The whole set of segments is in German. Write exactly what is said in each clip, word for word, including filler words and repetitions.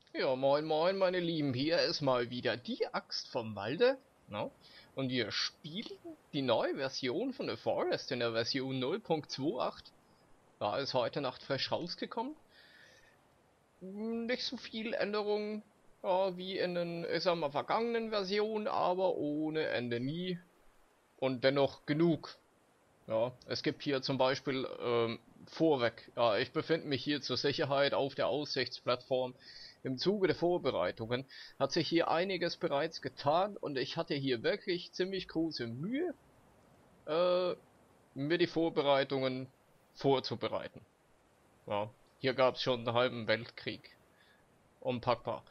Ja, moin moin meine Lieben, hier ist mal wieder die Axt vom Walde. No? Und wir spielen die neue Version von The Forest in der Version null Punkt achtundzwanzig. Da ist heute Nacht frisch rausgekommen. Nicht so viel Änderungen ja, wie in den, ich sag mal, vergangenen Versionen, aber ohne Ende nie. Und dennoch genug. Ja, es gibt hier zum Beispiel ähm, vorweg, ja, ich befinde mich hier zur Sicherheit auf der Aussichtsplattform. Im Zuge der Vorbereitungen hat sich hier einiges bereits getan und ich hatte hier wirklich ziemlich große Mühe, äh, mir die Vorbereitungen vorzubereiten. Ja, hier gab es schon einen halben Weltkrieg. Unpackbar.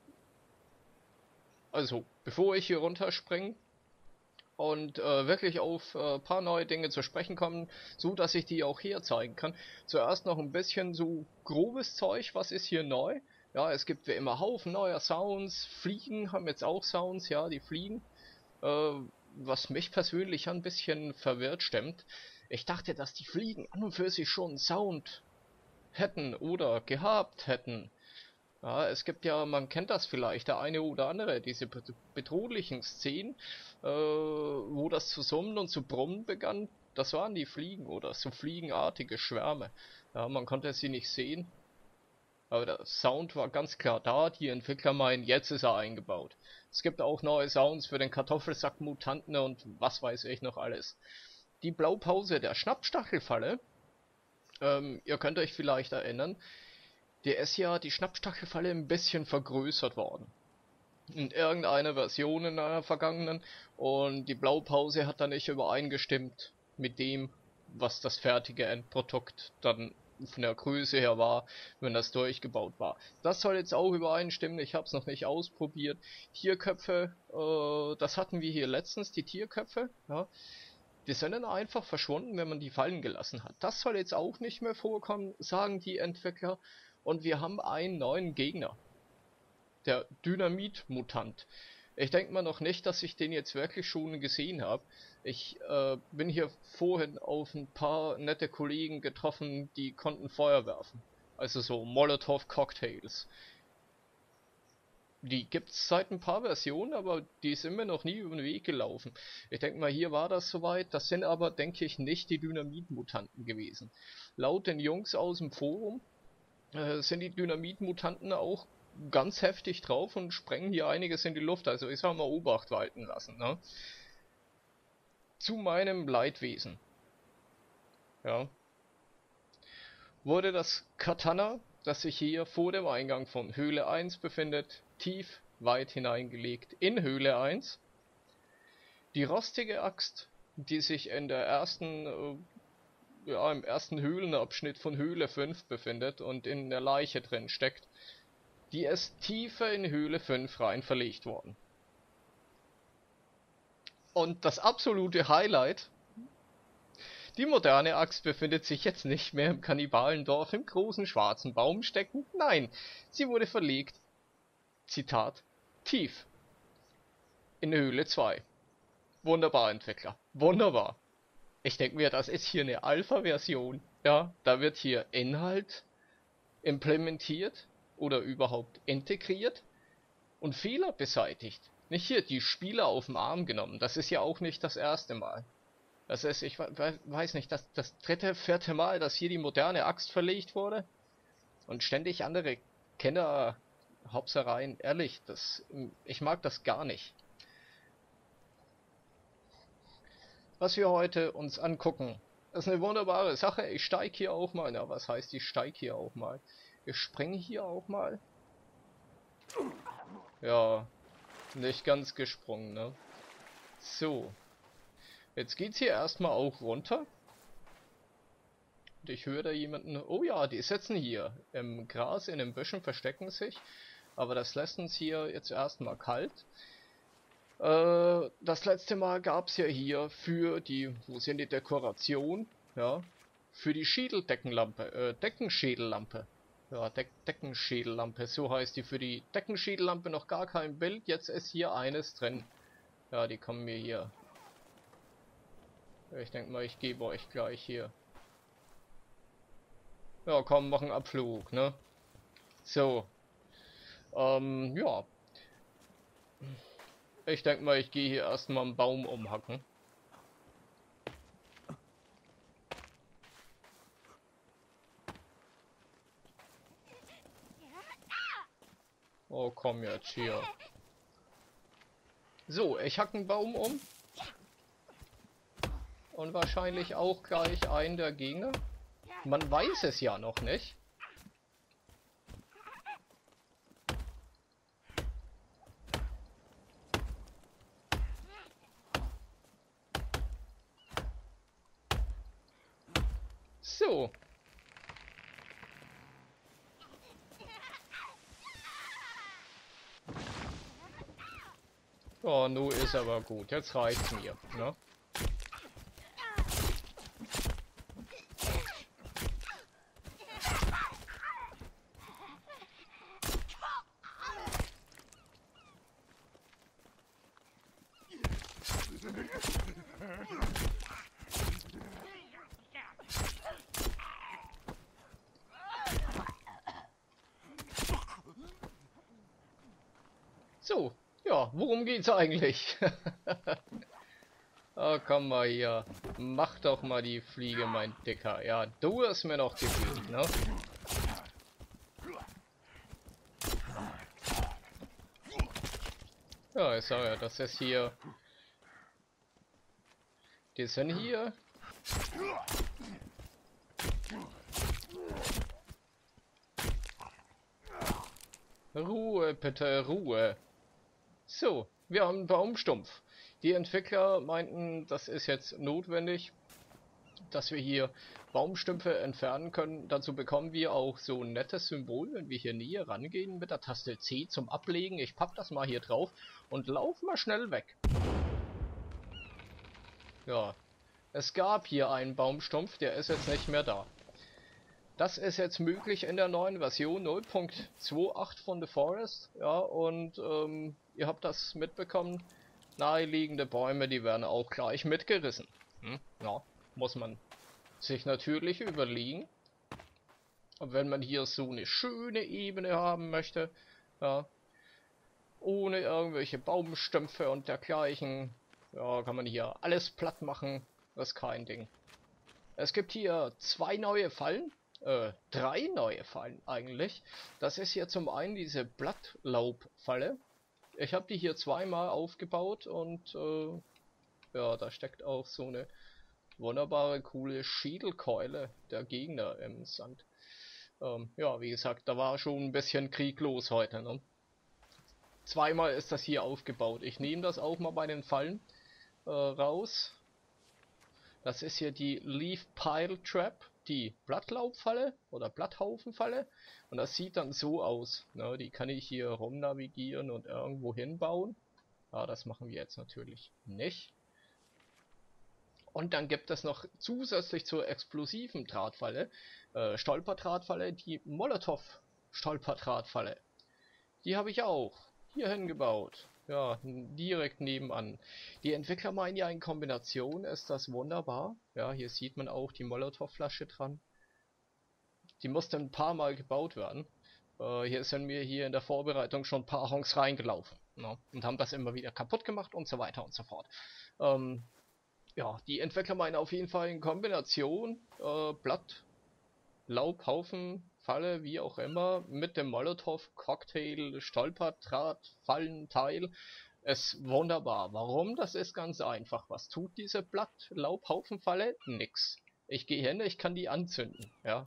Also, bevor ich hier runterspringe, und äh, wirklich auf ein äh, paar neue Dinge zu sprechen kommen, so dass ich die auch hier zeigen kann. Zuerst noch ein bisschen so grobes Zeug, was ist hier neu? Ja, es gibt wie immer Haufen neuer Sounds, Fliegen haben jetzt auch Sounds, ja, die fliegen. Äh, was mich persönlich ein bisschen verwirrt stimmt. Ich dachte, dass die Fliegen an und für sich schon Sound hätten oder gehabt hätten. Ja, es gibt ja, man kennt das vielleicht, der eine oder andere, diese bedrohlichen Szenen, äh, wo das zu summen und zu brummen begann, das waren die Fliegen oder so fliegenartige Schwärme. Ja, man konnte sie nicht sehen, aber der Sound war ganz klar da, die Entwickler meinen, jetzt ist er eingebaut. Es gibt auch neue Sounds für den Kartoffelsack-Mutanten und was weiß ich noch alles. Die Blaupause der Schnappstachelfalle, ähm, ihr könnt euch vielleicht erinnern, der ist ja die Schnappstachelfalle ein bisschen vergrößert worden. In irgendeiner Version in einer vergangenen. Und die Blaupause hat dann nicht übereingestimmt mit dem, was das fertige Endprodukt dann von der Größe her war, wenn das durchgebaut war. Das soll jetzt auch übereinstimmen, ich habe es noch nicht ausprobiert. Tierköpfe, äh, das hatten wir hier letztens, die Tierköpfe, ja. Die sind dann einfach verschwunden, wenn man die fallen gelassen hat. Das soll jetzt auch nicht mehr vorkommen, sagen die Entwickler. Und wir haben einen neuen Gegner. Der Dynamit-Mutant. Ich denke mal noch nicht, dass ich den jetzt wirklich schon gesehen habe. Ich äh, bin hier vorhin auf ein paar nette Kollegen getroffen, die konnten Feuer werfen. Also so Molotov-Cocktails. Die gibt's seit ein paar Versionen, aber die sind mir noch nie über den Weg gelaufen. Ich denke mal, hier war das soweit. Das sind aber, denke ich, nicht die Dynamit-Mutanten gewesen. Laut den Jungs aus dem Forum äh, sind die Dynamit-Mutanten auch ganz heftig drauf und sprengen hier einiges in die Luft. Also ich sag mal Obacht walten lassen. Ne? Zu meinem Leidwesen. Ja. Wurde das Katana, das sich hier vor dem Eingang von Höhle eins befindet, tief weit hineingelegt in Höhle eins. Die rostige Axt, die sich in der ersten, äh, ja, im ersten Höhlenabschnitt von Höhle fünf befindet und in der Leiche drin steckt, die ist tiefer in Höhle fünf rein verlegt worden. Und das absolute Highlight: Die moderne Axt befindet sich jetzt nicht mehr im Kannibalendorf im großen schwarzen Baum steckend, nein, sie wurde verlegt, Zitat, tief in Höhle zwei. Wunderbar, Entwickler, wunderbar. Ich denke mir, das ist hier eine Alpha-Version, ja, da wird hier Inhalt implementiert oder überhaupt integriert und Fehler beseitigt. Nicht hier die Spieler auf den Arm genommen, das ist ja auch nicht das erste Mal. Das ist, ich weiß nicht, das, das dritte, vierte Mal, dass hier die moderne Axt verlegt wurde. Und ständig andere Kenner-Hopsereien. Ehrlich, das, ich mag das gar nicht. Was wir heute uns angucken, ist eine wunderbare Sache. Ich steige hier auch mal. Na, was heißt, ich steige hier auch mal? Ich springe hier auch mal. Ja, nicht ganz gesprungen, ne? So. Jetzt geht's hier erstmal auch runter. Und ich höre da jemanden. Oh ja, die sitzen hier im Gras, in den Büschen, verstecken sich. Aber das lässt uns hier jetzt erstmal kalt. Äh, das letzte Mal gab's ja hier für die, wo sind die Dekoration? Ja, für die Schädeldeckenlampe, äh, Deckenschädellampe. Ja, Deck Deckenschädellampe, so heißt die. Für die Deckenschädellampe noch gar kein Bild, jetzt ist hier eines drin. Ja, die kommen mir hier. Ich denke mal, ich gebe euch gleich hier. Ja, komm, machen Abflug, ne? So. Ähm, ja. Ich denke mal, ich gehe hier erstmal einen Baum umhacken. Oh, komm jetzt hier. So, ich hacke einen Baum um. Und wahrscheinlich auch gleich einen der Gegner. Man weiß es ja noch nicht. So. Oh, nu ist aber gut. Jetzt reicht's mir, ne? So, ja, worum geht's eigentlich? Ah, komm mal hier. Mach doch mal die Fliege, mein Dicker. Ja, du hast mir noch geblieben, ne? Ja, ich sag ja, das ist hier... Die sind hier... Ruhe, bitte, Ruhe. So, wir haben einen Baumstumpf. Die Entwickler meinten, das ist jetzt notwendig, dass wir hier Baumstümpfe entfernen können. Dazu bekommen wir auch so ein nettes Symbol, wenn wir hier näher rangehen mit der Taste C zum Ablegen. Ich papp das mal hier drauf und lauf mal schnell weg. Ja, es gab hier einen Baumstumpf, der ist jetzt nicht mehr da. Das ist jetzt möglich in der neuen Version null Punkt achtundzwanzig von The Forest. Ja, und ähm, ihr habt das mitbekommen. Naheliegende Bäume, die werden auch gleich mitgerissen. Hm? Ja, muss man sich natürlich überlegen. Und wenn man hier so eine schöne Ebene haben möchte, ja, ohne irgendwelche Baumstümpfe und dergleichen, ja, kann man hier alles platt machen. Das ist kein Ding. Es gibt hier zwei neue Fallen. Äh, drei neue Fallen eigentlich. Das ist hier zum einen diese Blattlaubfalle. Ich habe die hier zweimal aufgebaut und äh, ja, da steckt auch so eine wunderbare, coole Schädelkeule der Gegner im Sand. Ähm, ja, wie gesagt, da war schon ein bisschen Krieg los heute, ne? Zweimal ist das hier aufgebaut. Ich nehme das auch mal bei den Fallen äh, raus. Das ist hier die Leaf Pile Trap, die Blattlaubfalle oder Blatthaufenfalle. Und das sieht dann so aus. Ne? Die kann ich hier rumnavigieren und irgendwo hinbauen. Ja, das machen wir jetzt natürlich nicht. Und dann gibt es noch zusätzlich zur explosiven Drahtfalle, äh, Stolperdrahtfalle, die Molotow-Stolperdrahtfalle. Die habe ich auch hier hingebaut. Ja, direkt nebenan. Die Entwickler meinen ja, in Kombination ist das wunderbar. Ja, hier sieht man auch die Molotow-Flasche dran. Die musste ein paar Mal gebaut werden. Äh, hier sind wir hier in der Vorbereitung schon ein paar Honks reingelaufen. Ne? Und haben das immer wieder kaputt gemacht und so weiter und so fort. Ähm, ja, die Entwickler meinen auf jeden Fall in Kombination äh, Blatt, Laubhaufen, Falle, wie auch immer, mit dem Molotow-Cocktail, Stolperdraht, Fallenteil, ist wunderbar. Warum? Das ist ganz einfach. Was tut diese Blatt-Laubhaufenfalle? Nix. Ich gehe hin, ich kann die anzünden, ja.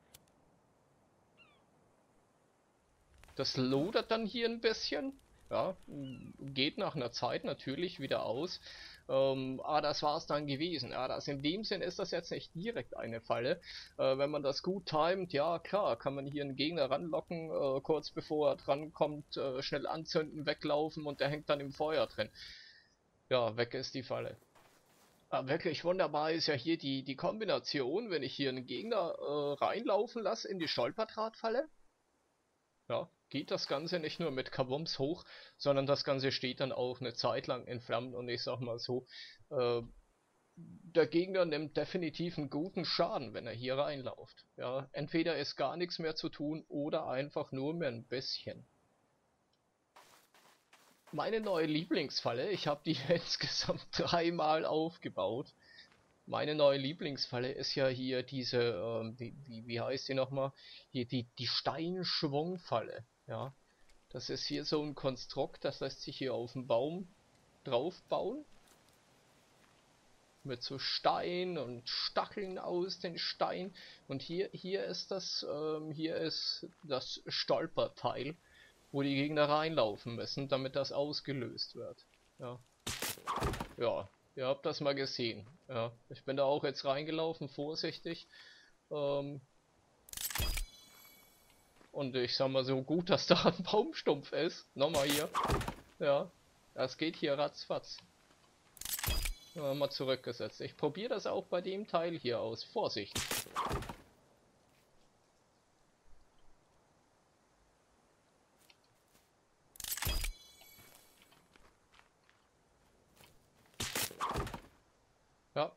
Das lodert dann hier ein bisschen, ja, geht nach einer Zeit natürlich wieder aus. Ähm, aber das war es dann gewesen. Ja, das in dem Sinn ist das jetzt nicht direkt eine Falle. Äh, wenn man das gut timet, ja klar, kann man hier einen Gegner ranlocken, äh, kurz bevor er drankommt, äh, schnell anzünden, weglaufen und der hängt dann im Feuer drin. Ja, weg ist die Falle. Aber wirklich wunderbar ist ja hier die, die Kombination, wenn ich hier einen Gegner äh, reinlaufen lasse in die Stolperdrahtfalle. Ja, geht das Ganze nicht nur mit Kabums hoch, sondern das Ganze steht dann auch eine Zeit lang in Flammen und ich sag mal so, äh, der Gegner nimmt definitiv einen guten Schaden, wenn er hier reinläuft. Ja, entweder ist gar nichts mehr zu tun oder einfach nur mehr ein bisschen. Meine neue Lieblingsfalle, ich habe die insgesamt dreimal aufgebaut. Meine neue Lieblingsfalle ist ja hier diese, ähm, wie, wie, wie heißt die nochmal? Hier die, die Steinschwungfalle. Ja, das ist hier so ein Konstrukt, das lässt sich hier auf den Baum draufbauen. Mit so Stein und Stacheln aus den Stein. Und hier, hier ist das, ähm, hier ist das Stolperteil, wo die Gegner reinlaufen müssen, damit das ausgelöst wird. Ja. Ja, ihr habt das mal gesehen. Ja, ich bin da auch jetzt reingelaufen, vorsichtig. Ähm, und ich sag mal so gut, dass da ein Baumstumpf ist. Nochmal hier. Ja, das geht hier ratzfatz. Ja, mal zurückgesetzt. Ich probiere das auch bei dem Teil hier aus. Vorsicht. Ja.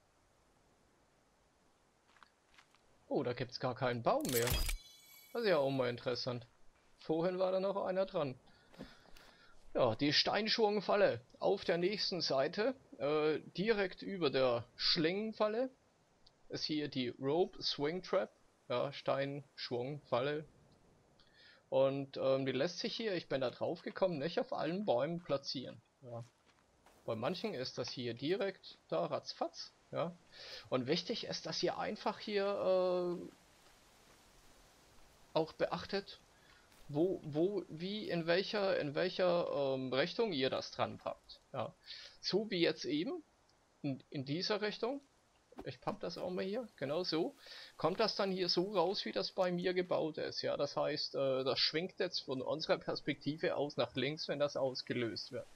Oh, da gibt's gar keinen Baum mehr. Das ist ja auch mal interessant. Vorhin war da noch einer dran. Ja, die Steinschwungfalle auf der nächsten Seite, äh, direkt über der Schlingenfalle, ist hier die Rope Swing Trap. Ja, Steinschwungfalle. Und ähm, die lässt sich hier, ich bin da drauf gekommen, nicht auf allen Bäumen platzieren. Ja. Bei manchen ist das hier direkt da ratzfatz. Ja. Und wichtig ist, dass ihr einfach hier äh, auch beachtet, wo, wo, wie, in welcher, in welcher ähm, Richtung ihr das dran packt. Ja. So wie jetzt eben, in, in dieser Richtung, ich papp das auch mal hier, genau so, kommt das dann hier so raus, wie das bei mir gebaut ist. Ja, das heißt, äh, das schwingt jetzt von unserer Perspektive aus nach links, wenn das ausgelöst wird.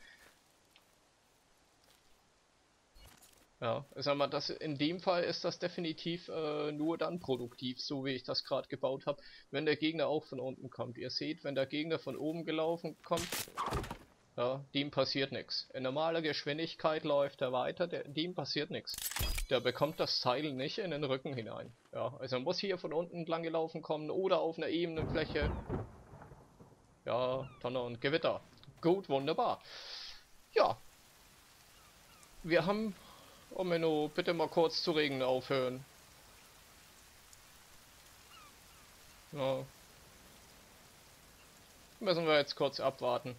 Ja, ich sag mal, das, in dem Fall ist das definitiv äh, nur dann produktiv, so wie ich das gerade gebaut habe, wenn der Gegner auch von unten kommt. Ihr seht, wenn der Gegner von oben gelaufen kommt, ja, dem passiert nichts. In normaler Geschwindigkeit läuft er weiter, der, dem passiert nichts. Der bekommt das Seil nicht in den Rücken hinein. Ja, also muss hier von unten entlang gelaufen kommen oder auf einer ebenen Fläche. Ja, Donner und Gewitter. Gut, wunderbar. Ja, wir haben... Oh Menno, bitte mal kurz zu regnen aufhören. Ja. Müssen wir jetzt kurz abwarten.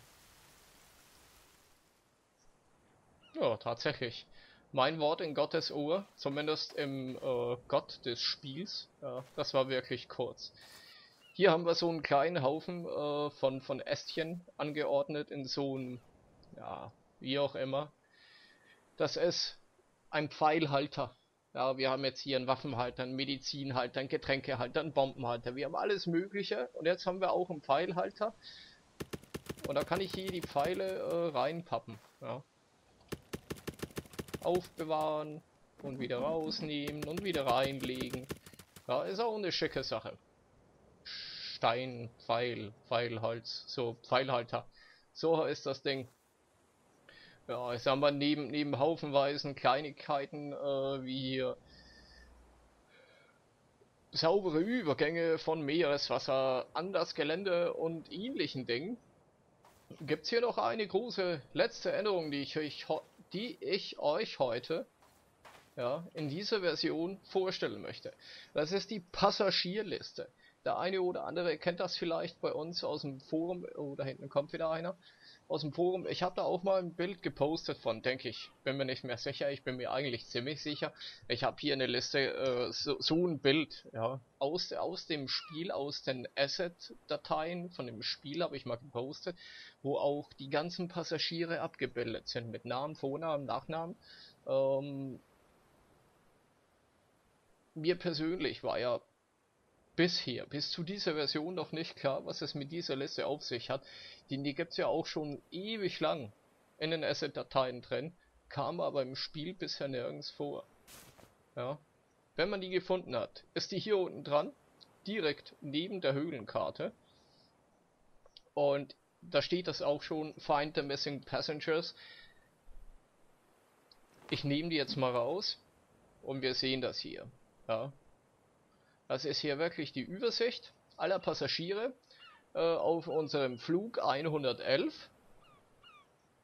Ja, tatsächlich. Mein Wort in Gottes Ohr, zumindest im äh, Gott des Spiels. Ja, das war wirklich kurz. Hier haben wir so einen kleinen Haufen äh, von, von Ästchen angeordnet in so einem, ja, wie auch immer. Das ist ein Pfeilhalter. Ja, wir haben jetzt hier einen Waffenhalter, einen Medizinhalter, einen Getränkehalter, einen Bombenhalter. Wir haben alles Mögliche. Und jetzt haben wir auch einen Pfeilhalter. Und da kann ich hier die Pfeile äh, reinpappen. Ja. Aufbewahren und wieder rausnehmen und wieder reinlegen. Ja, ist auch eine schicke Sache. Stein, Pfeil, Pfeilholz, so Pfeilhalter. So ist das Ding. Ja, ich sag mal, neben, neben haufenweisen Kleinigkeiten, äh, wie hier saubere Übergänge von Meereswasser an das Gelände und ähnlichen Dingen, gibt's hier noch eine große letzte Änderung, die ich euch, die ich euch heute ja, in dieser Version vorstellen möchte. Das ist die Passagierliste. Der eine oder andere kennt das vielleicht bei uns aus dem Forum, oh, da hinten kommt wieder einer, aus dem Forum. Ich habe da auch mal ein Bild gepostet von, denke ich, bin mir nicht mehr sicher, ich bin mir eigentlich ziemlich sicher. Ich habe hier eine Liste, äh, so, so ein Bild, ja, aus, aus dem Spiel, aus den Asset-Dateien von dem Spiel habe ich mal gepostet, wo auch die ganzen Passagiere abgebildet sind, mit Namen, Vornamen, Nachnamen. Ähm, mir persönlich war ja bisher, bis zu dieser Version noch nicht klar, was es mit dieser Liste auf sich hat. Denn die gibt es ja auch schon ewig lang in den Asset-Dateien drin, kam aber im Spiel bisher nirgends vor. Ja. Wenn man die gefunden hat, ist die hier unten dran, direkt neben der Höhlenkarte. Und da steht das auch schon, Find the Missing Passengers. Ich nehme die jetzt mal raus und wir sehen das hier. Ja. Das ist hier wirklich die Übersicht aller Passagiere äh, auf unserem Flug hundertelf.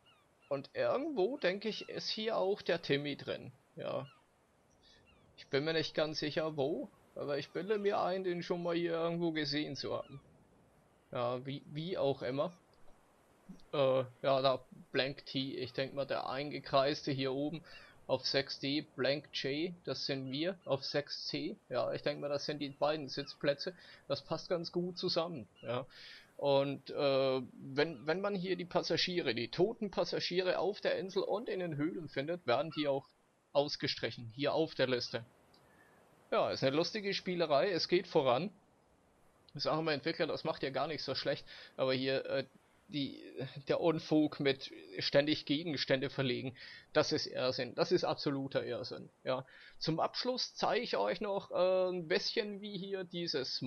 Und irgendwo, denke ich, ist hier auch der Timmy drin. Ja. Ich bin mir nicht ganz sicher wo, aber ich bilde mir ein, den schon mal hier irgendwo gesehen zu haben. Ja, wie, wie auch immer. Äh, ja, da Blank T, ich denke mal der eingekreiste hier oben auf sechs D, Blank J, das sind wir, auf sechs C. Ja, ich denke mal, das sind die beiden Sitzplätze. Das passt ganz gut zusammen. Ja. Und äh, wenn, wenn man hier die Passagiere, die toten Passagiere auf der Insel und in den Höhlen findet, werden die auch ausgestrichen, hier auf der Liste. Ja, ist eine lustige Spielerei, es geht voran. Sagen wir Entwickler, das macht ja gar nicht so schlecht, aber hier äh, die, der Unfug mit ständig Gegenstände verlegen, das ist Irrsinn, das ist absoluter Irrsinn. Ja. Zum Abschluss zeige ich euch noch äh, ein bisschen, wie hier dieses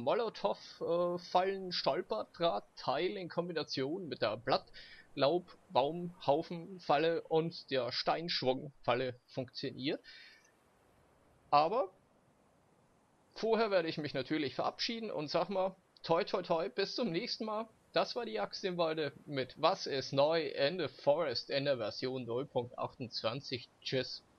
Molotow-Fallen-Stolperdraht-Teil in Kombination mit der Blattlaub-Baumhaufen-Falle und der Steinschwung-Falle funktioniert. Aber vorher werde ich mich natürlich verabschieden und sag mal, toi toi toi, bis zum nächsten Mal. Das war die Axt im Walde mit Was ist neu in the Forest in der Version null Punkt achtundzwanzig. Tschüss.